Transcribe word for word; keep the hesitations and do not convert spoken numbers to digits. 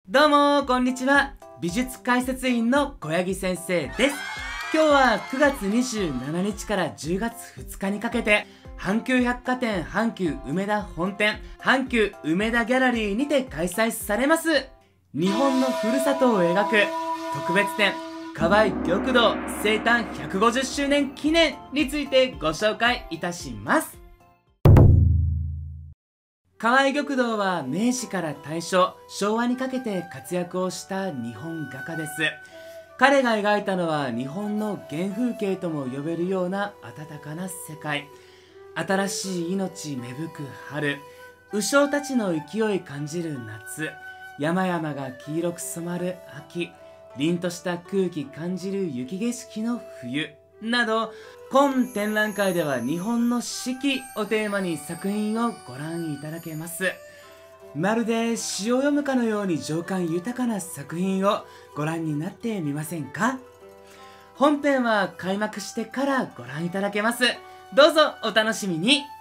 どうもこんにちは。美術解説員の小柳先生です。今日はくがつにじゅうしちにちからじゅうがつふつかにかけて阪急百貨店阪急梅田本店阪急梅田ギャラリーにて開催されます日本のふるさとを描く特別展河合玉堂生誕ひゃくごじゅっしゅうねん記念についてご紹介いたします。河合玉堂は明治から大正、昭和にかけて活躍をした日本画家です。彼が描いたのは日本の原風景とも呼べるような温かな世界。新しい命芽吹く春、鵜匠たちの勢い感じる夏、山々が黄色く染まる秋、凛とした空気感じる雪景色の冬など、今展覧会では日本の四季をテーマに作品をご覧いただけます。まるで詩を読むかのように情感豊かな作品をご覧になってみませんか？本編は開幕してからご覧いただけます。どうぞお楽しみに。